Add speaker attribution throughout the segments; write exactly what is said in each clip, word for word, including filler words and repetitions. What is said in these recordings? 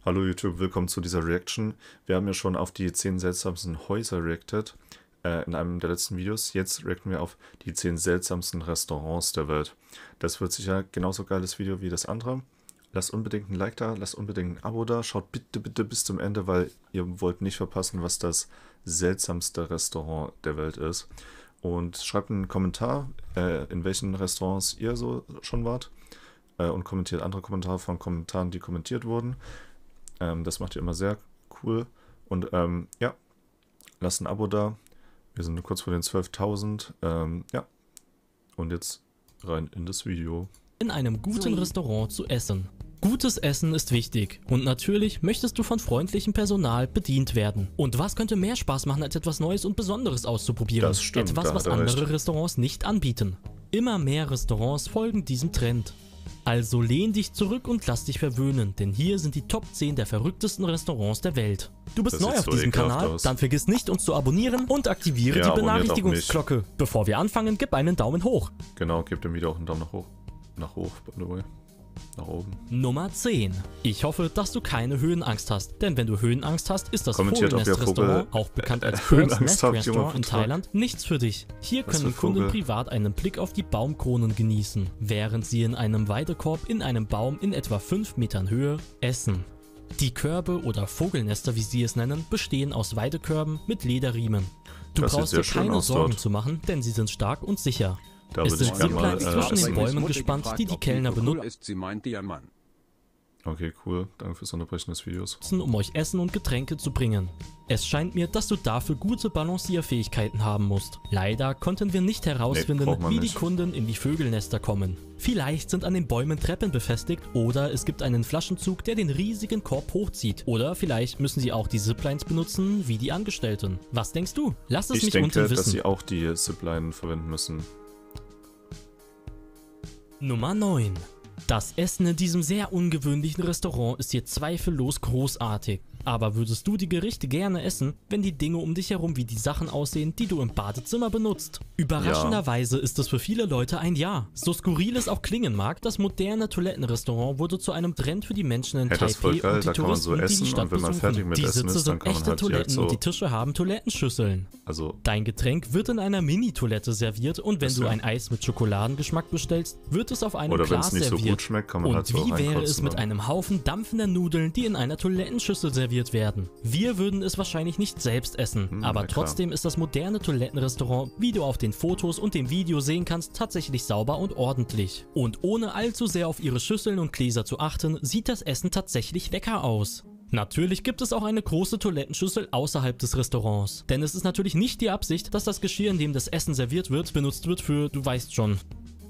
Speaker 1: Hallo YouTube, willkommen zu dieser Reaction. Wir haben ja schon auf die zehn seltsamsten Häuser reacted äh, in einem der letzten Videos. Jetzt reacten wir auf die zehn seltsamsten Restaurants der Welt. Das wird sicher genauso geiles Video wie das andere. Lasst unbedingt ein Like da, lasst unbedingt ein Abo da. Schaut bitte, bitte bis zum Ende, weil ihr wollt nicht verpassen, was das seltsamste Restaurant der Welt ist. Und schreibt einen Kommentar, äh, in welchen Restaurants ihr so schon wart. Äh, und kommentiert andere Kommentare von Kommentaren, die kommentiert wurden. Ähm, das macht ihr immer sehr cool. Und ähm, ja, lasst ein Abo da. Wir sind kurz vor den zwölftausend. Ähm, ja, und jetzt rein in das Video.
Speaker 2: In einem guten Restaurant zu essen. Gutes Essen ist wichtig und natürlich möchtest du von freundlichem Personal bedient werden. Und was könnte mehr Spaß machen, als etwas Neues und Besonderes auszuprobieren?
Speaker 1: Das stimmt,
Speaker 2: etwas,
Speaker 1: da
Speaker 2: was
Speaker 1: hat er
Speaker 2: andere
Speaker 1: recht.
Speaker 2: Restaurants nicht anbieten. Immer mehr Restaurants folgen diesem Trend. Also lehn dich zurück und lass dich verwöhnen, denn hier sind die Top zehn der verrücktesten Restaurants der Welt. Du bist
Speaker 1: Das
Speaker 2: neu
Speaker 1: sieht
Speaker 2: auf
Speaker 1: so
Speaker 2: diesem
Speaker 1: ekelhaft
Speaker 2: Kanal,
Speaker 1: aus.
Speaker 2: dann vergiss nicht, uns zu abonnieren und aktiviere
Speaker 1: Ja,
Speaker 2: die
Speaker 1: abonniert auch
Speaker 2: Benachrichtigungsglocke. Bevor wir anfangen, gib einen Daumen hoch.
Speaker 1: Genau, gebt dem Video auch einen Daumen nach hoch. Nach hoch, by the way. Nach oben.
Speaker 2: Nummer zehn. Ich hoffe, dass du keine Höhenangst hast, denn wenn du Höhenangst hast, ist das
Speaker 1: Kommentiert, ob ihr
Speaker 2: Vogelnest-Restaurant,
Speaker 1: Vogel-
Speaker 2: auch bekannt als
Speaker 1: äh,
Speaker 2: Bird's
Speaker 1: Höhenangst
Speaker 2: Nest
Speaker 1: habt,
Speaker 2: Restaurant
Speaker 1: Junge,
Speaker 2: in
Speaker 1: Vertrag.
Speaker 2: Thailand, nichts für dich. Hier
Speaker 1: Was
Speaker 2: können
Speaker 1: für
Speaker 2: Kunden
Speaker 1: Vogel?
Speaker 2: privat einen Blick auf die Baumkronen genießen, während sie in einem Weidekorb in einem Baum in etwa fünf Metern Höhe essen. Die Körbe oder Vogelnester, wie sie es nennen, bestehen aus Weidekörben mit Lederriemen. Du
Speaker 1: Das sieht
Speaker 2: brauchst
Speaker 1: sehr
Speaker 2: dir
Speaker 1: schön
Speaker 2: keine
Speaker 1: aus
Speaker 2: Sorgen
Speaker 1: dort.
Speaker 2: zu machen, denn sie sind stark und sicher.
Speaker 1: Da
Speaker 2: Es
Speaker 1: würde ich
Speaker 2: sind
Speaker 1: gerne mal...
Speaker 2: Zipplines zwischen den
Speaker 1: Äh,
Speaker 2: Bäumen gespannt, die die Kellner benutzen,
Speaker 3: Ist, sie meinte ja Mann.
Speaker 1: okay, cool. Danke fürs Unterbrechen des Videos.
Speaker 2: um euch Essen und Getränke zu bringen. Es scheint mir, dass du dafür gute Balancierfähigkeiten haben musst. Leider konnten wir nicht herausfinden,
Speaker 1: braucht man
Speaker 2: wie die
Speaker 1: nicht.
Speaker 2: Kunden in die Vögelnester kommen. Vielleicht sind an den Bäumen Treppen befestigt oder es gibt einen Flaschenzug, der den riesigen Korb hochzieht. Oder vielleicht müssen sie auch die Ziplines benutzen, wie die Angestellten. Was denkst du? Lass es
Speaker 1: Ich
Speaker 2: mich
Speaker 1: denke,
Speaker 2: unten
Speaker 1: dass
Speaker 2: wissen.
Speaker 1: sie auch die Zipline verwenden müssen.
Speaker 2: Nummer neun. Das Essen in diesem sehr ungewöhnlichen Restaurant ist hier zweifellos großartig. Aber würdest du die Gerichte gerne essen, wenn die Dinge um dich herum wie die Sachen aussehen, die du im Badezimmer benutzt? Überraschenderweise ist es für viele Leute ein Ja. So skurril es auch klingen mag, das moderne Toilettenrestaurant wurde zu einem Trend für die Menschen in
Speaker 1: Hey, das ist voll
Speaker 2: Taipei
Speaker 1: geil,
Speaker 2: und die
Speaker 1: da kann man so
Speaker 2: Touristen, die
Speaker 1: essen
Speaker 2: die Stadt
Speaker 1: und wenn man
Speaker 2: besuchen.
Speaker 1: fertig mit
Speaker 2: Die
Speaker 1: Essen
Speaker 2: Sitze
Speaker 1: ist, dann
Speaker 2: sind
Speaker 1: kann man
Speaker 2: echte
Speaker 1: halt direkt
Speaker 2: Toiletten
Speaker 1: so-
Speaker 2: und die Tische haben Toilettenschüsseln.
Speaker 1: Also,
Speaker 2: Dein Getränk wird in einer Mini-Toilette serviert und wenn
Speaker 1: Das
Speaker 2: du
Speaker 1: ja.
Speaker 2: ein Eis mit Schokoladengeschmack bestellst, wird es auf einem
Speaker 1: oder wenn
Speaker 2: Glas
Speaker 1: es nicht so
Speaker 2: serviert.
Speaker 1: gut schmeckt, kann man
Speaker 2: Und
Speaker 1: halt so
Speaker 2: wie wäre
Speaker 1: reinkotzen
Speaker 2: es mit
Speaker 1: dann.
Speaker 2: einem Haufen dampfender Nudeln, die in einer Toilettenschüssel serviert werden? Wir würden es wahrscheinlich nicht selbst essen,
Speaker 1: Hm,
Speaker 2: aber
Speaker 1: na klar.
Speaker 2: trotzdem ist das moderne Toilettenrestaurant, wie du auf den Fotos und dem Video sehen kannst, tatsächlich sauber und ordentlich. Und ohne allzu sehr auf ihre Schüsseln und Gläser zu achten, sieht das Essen tatsächlich lecker aus. Natürlich gibt es auch eine große Toilettenschüssel außerhalb des Restaurants, denn es ist natürlich nicht die Absicht, dass das Geschirr, in dem das Essen serviert wird, benutzt wird für, du weißt schon.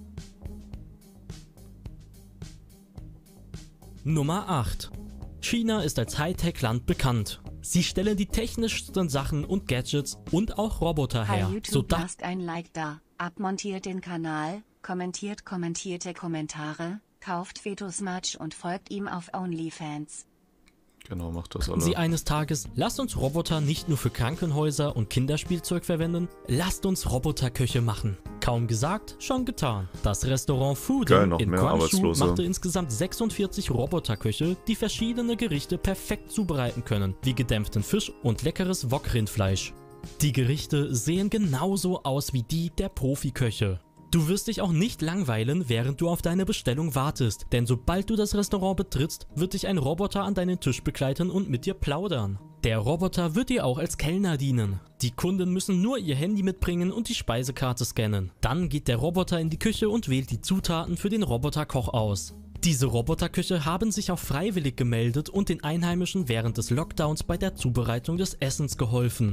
Speaker 2: Nummer acht. China ist als Hightech-Land bekannt. Sie stellen die technischsten Sachen und Gadgets und auch Roboter
Speaker 4: Hi
Speaker 2: her,
Speaker 4: YouTube,
Speaker 2: sodass
Speaker 4: lasst ein Like da, abmontiert den Kanal, kommentiert kommentierte Kommentare, kauft Fetus Match und folgt ihm auf OnlyFans.
Speaker 1: Genau, macht das alle.
Speaker 2: sie eines Tages, lasst uns Roboter nicht nur für Krankenhäuser und Kinderspielzeug verwenden, lasst uns Roboterköche machen. Kaum gesagt, schon getan. Das Restaurant
Speaker 1: Geil,
Speaker 2: Fuden
Speaker 1: noch
Speaker 2: in
Speaker 1: mehr
Speaker 2: Guangzhou
Speaker 1: Arbeitslose.
Speaker 2: machte insgesamt sechsundvierzig Roboterköche, die verschiedene Gerichte perfekt zubereiten können, wie gedämpften Fisch und leckeres Wok-Rindfleisch. Die Gerichte sehen genauso aus wie die der Profiköche. Du wirst dich auch nicht langweilen, während du auf deine Bestellung wartest, denn sobald du das Restaurant betrittst, wird dich ein Roboter an deinen Tisch begleiten und mit dir plaudern. Der Roboter wird dir auch als Kellner dienen. Die Kunden müssen nur ihr Handy mitbringen und die Speisekarte scannen. Dann geht der Roboter in die Küche und wählt die Zutaten für den Roboterkoch aus. Diese Roboterköche haben sich auch freiwillig gemeldet und den Einheimischen während des Lockdowns bei der Zubereitung des Essens geholfen.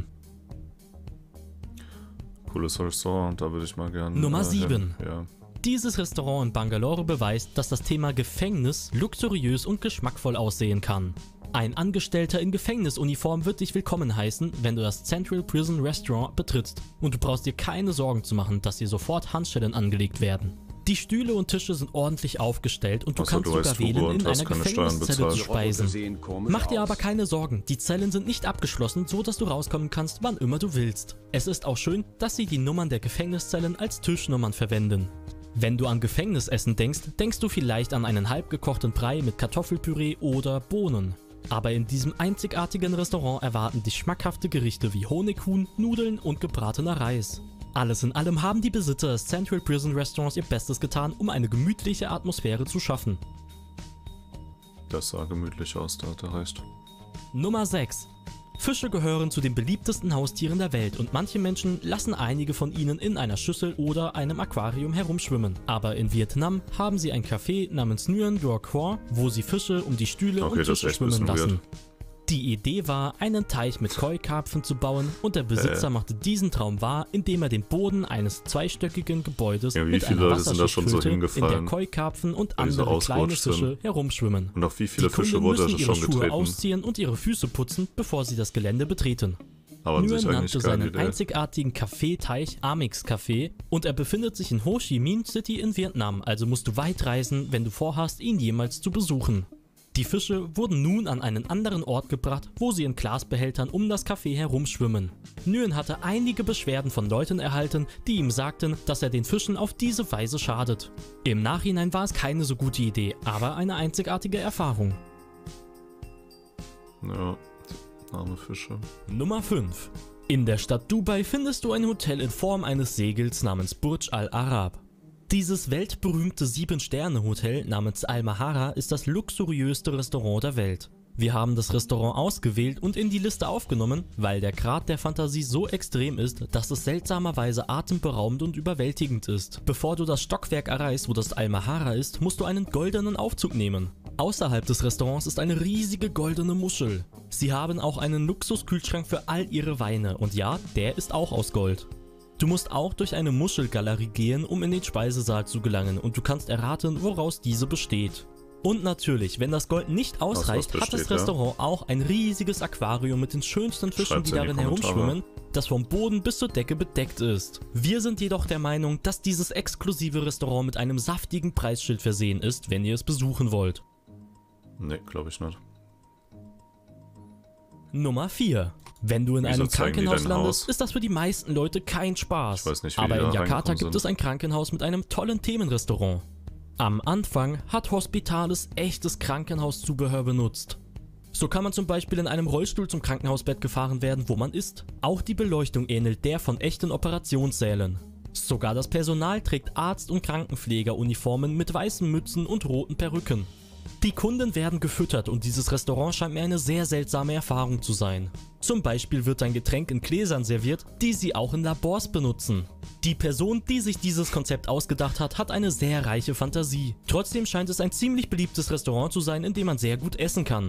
Speaker 1: Cooles Restaurant, da würde ich mal gerne.
Speaker 2: Nummer
Speaker 1: äh,
Speaker 2: sieben.
Speaker 1: hin. Ja.
Speaker 2: Dieses Restaurant in Bangalore beweist, dass das Thema Gefängnis luxuriös und geschmackvoll aussehen kann. Ein Angestellter in Gefängnisuniform wird dich willkommen heißen, wenn du das Central Prison Restaurant betrittst. Und du brauchst dir keine Sorgen zu machen, dass dir sofort Handschellen angelegt werden. Die Stühle und Tische sind ordentlich aufgestellt und du
Speaker 1: Außer
Speaker 2: kannst
Speaker 1: du
Speaker 2: sogar
Speaker 1: heißt Hugo
Speaker 2: wählen,
Speaker 1: und
Speaker 2: in
Speaker 1: hast
Speaker 2: einer
Speaker 1: keine Steuern
Speaker 2: Gefängniszelle zu
Speaker 1: bezahlt.
Speaker 2: speisen.
Speaker 3: Sehen komisch
Speaker 2: Mach dir
Speaker 3: aus.
Speaker 2: aber keine Sorgen, die Zellen sind nicht abgeschlossen, so dass du rauskommen kannst, wann immer du willst. Es ist auch schön, dass sie die Nummern der Gefängniszellen als Tischnummern verwenden. Wenn du an Gefängnisessen denkst, denkst du vielleicht an einen halbgekochten Brei mit Kartoffelpüree oder Bohnen. Aber in diesem einzigartigen Restaurant erwarten dich schmackhafte Gerichte wie Honighuhn, Nudeln und gebratener Reis. Alles in allem haben die Besitzer des Central Prison Restaurants ihr Bestes getan, um eine gemütliche Atmosphäre zu schaffen.
Speaker 1: Das sah gemütlich aus, da hat er recht.
Speaker 2: Nummer sechs. Fische gehören zu den beliebtesten Haustieren der Welt und manche Menschen lassen einige von ihnen in einer Schüssel oder einem Aquarium herumschwimmen. Aber in Vietnam haben sie ein Café namens Nguyen Do Quan, wo sie Fische um die Stühle
Speaker 1: Okay,
Speaker 2: und
Speaker 1: das ist
Speaker 2: Tische
Speaker 1: echt ein
Speaker 2: schwimmen
Speaker 1: bisschen
Speaker 2: lassen.
Speaker 1: weird.
Speaker 2: Die Idee war, einen Teich mit Koi-Karpfen zu bauen und der Besitzer
Speaker 1: Äh.
Speaker 2: machte diesen Traum wahr, indem er den Boden eines zweistöckigen Gebäudes
Speaker 1: Ja, wie
Speaker 2: mit
Speaker 1: viele
Speaker 2: einer
Speaker 1: Leute sind da
Speaker 2: Wasserschicht
Speaker 1: schon so
Speaker 2: füllte, in der
Speaker 1: hingefallen,
Speaker 2: Koi-Karpfen und
Speaker 1: weil die so
Speaker 2: andere kleine
Speaker 1: ausgerutscht sind?
Speaker 2: Fische herumschwimmen.
Speaker 1: Und auf wie viele
Speaker 2: Die
Speaker 1: Fische
Speaker 2: Kunden
Speaker 1: wurde
Speaker 2: müssen
Speaker 1: er
Speaker 2: ihre
Speaker 1: schon
Speaker 2: Schuhe
Speaker 1: getreten?
Speaker 2: ausziehen und ihre Füße putzen, bevor sie das Gelände betreten.
Speaker 1: Aber an
Speaker 2: Nguyen
Speaker 1: sich eigentlich
Speaker 2: nannte
Speaker 1: keine
Speaker 2: seinen
Speaker 1: Idee.
Speaker 2: einzigartigen Kaffeeteich Amix Café und er befindet sich in Ho Chi Minh City in Vietnam, also musst du weit reisen, wenn du vorhast, ihn jemals zu besuchen. Die Fische wurden nun an einen anderen Ort gebracht, wo sie in Glasbehältern um das Café herumschwimmen. Nguyen hatte einige Beschwerden von Leuten erhalten, die ihm sagten, dass er den Fischen auf diese Weise schadet. Im Nachhinein war es keine so gute Idee, aber eine einzigartige Erfahrung.
Speaker 1: Ja, arme Fische.
Speaker 2: Nummer fünf. In der Stadt Dubai findest du ein Hotel in Form eines Segels namens Burj Al Arab. Dieses weltberühmte sieben-Sterne-Hotel namens Al Mahara ist das luxuriöste Restaurant der Welt. Wir haben das Restaurant ausgewählt und in die Liste aufgenommen, weil der Grad der Fantasie so extrem ist, dass es seltsamerweise atemberaubend und überwältigend ist. Bevor du das Stockwerk erreichst, wo das Al Mahara ist, musst du einen goldenen Aufzug nehmen. Außerhalb des Restaurants ist eine riesige goldene Muschel. Sie haben auch einen Luxuskühlschrank für all ihre Weine und ja, der ist auch aus Gold. Du musst auch durch eine Muschelgalerie gehen, um in den Speisesaal zu gelangen und du kannst erraten, woraus diese besteht. Und natürlich, wenn das Gold nicht ausreicht,
Speaker 1: besteht,
Speaker 2: hat das
Speaker 1: ja.
Speaker 2: Restaurant auch ein riesiges Aquarium mit den schönsten Fischen,
Speaker 1: Schreibt's
Speaker 2: die
Speaker 1: in die
Speaker 2: darin
Speaker 1: Kommentare.
Speaker 2: herumschwimmen, das vom Boden bis zur Decke bedeckt ist. Wir sind jedoch der Meinung, dass dieses exklusive Restaurant mit einem saftigen Preisschild versehen ist, wenn ihr es besuchen wollt.
Speaker 1: Ne, glaube ich nicht.
Speaker 2: Nummer vier. Wenn du in
Speaker 1: Wieso
Speaker 2: einem
Speaker 1: zeigen die
Speaker 2: Krankenhaus
Speaker 1: dein
Speaker 2: landest,
Speaker 1: Haus?
Speaker 2: ist das für die meisten Leute kein Spaß.
Speaker 1: Ich weiß nicht, wie
Speaker 2: Aber
Speaker 1: die da
Speaker 2: in Jakarta
Speaker 1: reingekommen
Speaker 2: gibt
Speaker 1: sind.
Speaker 2: es ein Krankenhaus mit einem tollen Themenrestaurant. Am Anfang hat Hospitalis echtes Krankenhauszubehör benutzt. So kann man zum Beispiel in einem Rollstuhl zum Krankenhausbett gefahren werden, wo man ist. Auch die Beleuchtung ähnelt der von echten Operationssälen. Sogar das Personal trägt Arzt- und Krankenpflegeruniformen mit weißen Mützen und roten Perücken. Die Kunden werden gefüttert und dieses Restaurant scheint mir eine sehr seltsame Erfahrung zu sein. Zum Beispiel wird ein Getränk in Gläsern serviert, die sie auch in Labors benutzen. Die Person, die sich dieses Konzept ausgedacht hat, hat eine sehr reiche Fantasie. Trotzdem scheint es ein ziemlich beliebtes Restaurant zu sein, in dem man sehr gut essen kann.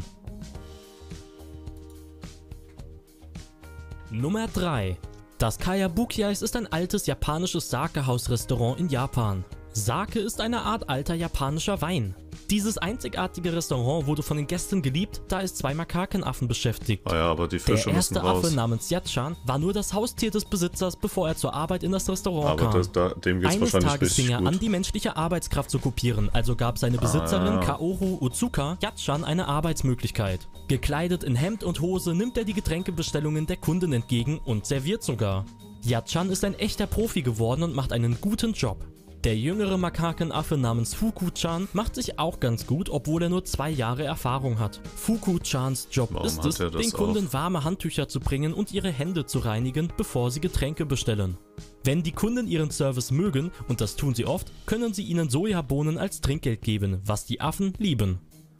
Speaker 2: Nummer drei. Das Kaya-Bukiyais ist ein altes japanisches Sake-Haus-Restaurant in Japan. Sake ist eine Art alter japanischer Wein. Dieses einzigartige Restaurant wurde von den Gästen geliebt, da es zwei Makakenaffen beschäftigt.
Speaker 1: Ah ja, aber die
Speaker 2: Der
Speaker 1: Fische müssen
Speaker 2: erste
Speaker 1: raus.
Speaker 2: Affe namens Yatchan war nur das Haustier des Besitzers, bevor er zur Arbeit in das Restaurant
Speaker 1: Aber
Speaker 2: kam.
Speaker 1: das, da, dem geht's
Speaker 2: Eines
Speaker 1: wahrscheinlich
Speaker 2: Tages
Speaker 1: richtig
Speaker 2: fing er
Speaker 1: gut.
Speaker 2: an, die menschliche Arbeitskraft zu kopieren, also gab seine Besitzerin
Speaker 1: Ah.
Speaker 2: Kaoru Otsuka Yatchan eine Arbeitsmöglichkeit. Gekleidet in Hemd und Hose nimmt er die Getränkebestellungen der Kunden entgegen und serviert sogar. Yatchan ist ein echter Profi geworden und macht einen guten Job. Der jüngere Makakenaffe namens Fuku-chan macht sich auch ganz gut, obwohl er nur zwei Jahre Erfahrung hat. Fuku-chans Job
Speaker 1: Warum
Speaker 2: ist
Speaker 1: hat
Speaker 2: es,
Speaker 1: er das
Speaker 2: den Kunden
Speaker 1: auf?
Speaker 2: warme Handtücher zu bringen und ihre Hände zu reinigen, bevor sie Getränke bestellen. Wenn die Kunden ihren Service mögen, und das tun sie oft, können sie ihnen Sojabohnen als Trinkgeld geben, was die Affen lieben.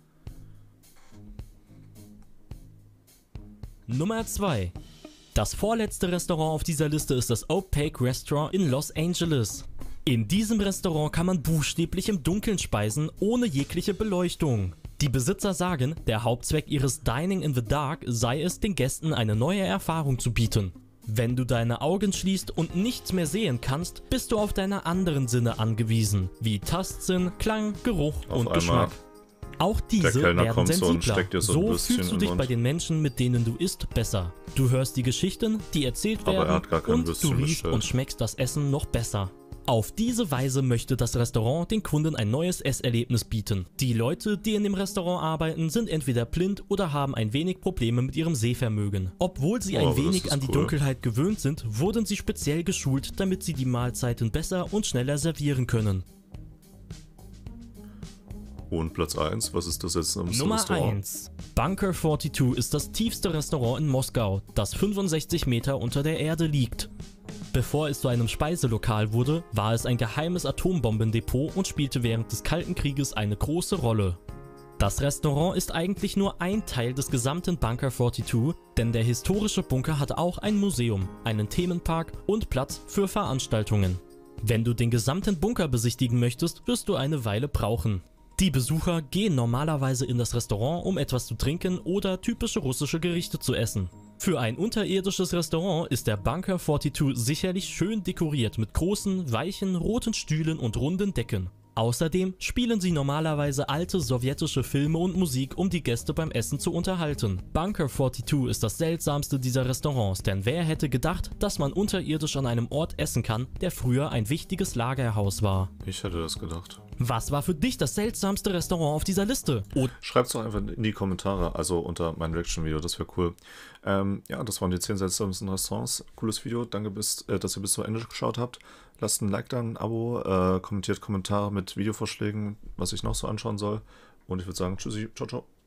Speaker 2: Nummer zwei. Das vorletzte Restaurant auf dieser Liste ist das Opaque Restaurant in Los Angeles. In diesem Restaurant kann man buchstäblich im Dunkeln speisen, ohne jegliche Beleuchtung. Die Besitzer sagen, der Hauptzweck ihres Dining in the Dark sei es, den Gästen eine neue Erfahrung zu bieten. Wenn du deine Augen schließt und nichts mehr sehen kannst, bist du auf deine anderen Sinne angewiesen, wie Tastsinn, Klang, Geruch
Speaker 1: Auf
Speaker 2: und
Speaker 1: einmal.
Speaker 2: Geschmack. Auch diese
Speaker 1: Kellner
Speaker 2: werden
Speaker 1: kommt so und
Speaker 2: sensibler.
Speaker 1: steckt dir so ein
Speaker 2: So
Speaker 1: Würstchen
Speaker 2: fühlst du
Speaker 1: im
Speaker 2: dich
Speaker 1: Mund.
Speaker 2: bei den Menschen, mit denen du isst, besser. Du hörst die Geschichten, die erzählt
Speaker 1: Aber er
Speaker 2: werden
Speaker 1: hat gar kein
Speaker 2: und du
Speaker 1: Würstchen
Speaker 2: riechst
Speaker 1: bestellt.
Speaker 2: und schmeckst das Essen noch besser. Auf diese Weise möchte das Restaurant den Kunden ein neues Esserlebnis bieten. Die Leute, die in dem Restaurant arbeiten, sind entweder blind oder haben ein wenig Probleme mit ihrem Sehvermögen. Obwohl sie
Speaker 1: Oh,
Speaker 2: ein
Speaker 1: aber das
Speaker 2: wenig
Speaker 1: ist
Speaker 2: an die
Speaker 1: cool.
Speaker 2: Dunkelheit gewöhnt sind, wurden sie speziell geschult, damit sie die Mahlzeiten besser und schneller servieren können.
Speaker 1: Und Platz eins, was ist das jetzt?
Speaker 2: Nummer eins. Bunker zweiundvierzig ist das tiefste Restaurant in Moskau, das fünfundsechzig Meter unter der Erde liegt. Bevor es zu einem Speiselokal wurde, war es ein geheimes Atombombendepot und spielte während des Kalten Krieges eine große Rolle. Das Restaurant ist eigentlich nur ein Teil des gesamten Bunker zweiundvierzig, denn der historische Bunker hat auch ein Museum, einen Themenpark und Platz für Veranstaltungen. Wenn du den gesamten Bunker besichtigen möchtest, wirst du eine Weile brauchen. Die Besucher gehen normalerweise in das Restaurant, um etwas zu trinken oder typische russische Gerichte zu essen. Für ein unterirdisches Restaurant ist der Bunker zweiundvierzig sicherlich schön dekoriert mit großen, weichen, roten Stühlen und runden Decken. Außerdem spielen sie normalerweise alte sowjetische Filme und Musik, um die Gäste beim Essen zu unterhalten. Bunker zweiundvierzig ist das seltsamste dieser Restaurants, denn wer hätte gedacht, dass man unterirdisch an einem Ort essen kann, der früher ein wichtiges Lagerhaus war?
Speaker 1: Ich hätte das gedacht.
Speaker 2: Was war für dich das seltsamste Restaurant auf dieser Liste? Oh,
Speaker 1: Schreibt's doch einfach in die Kommentare, also unter mein Reaction-Video, das wäre cool. Ähm, ja, das waren die zehn seltsamsten Restaurants. Cooles Video, danke, bis, äh, dass ihr bis zum Ende geschaut habt. Lasst ein Like da, ein Abo, äh, kommentiert Kommentare mit Videovorschlägen, was ich noch so anschauen soll. Und ich würde sagen, tschüssi, ciao, ciao.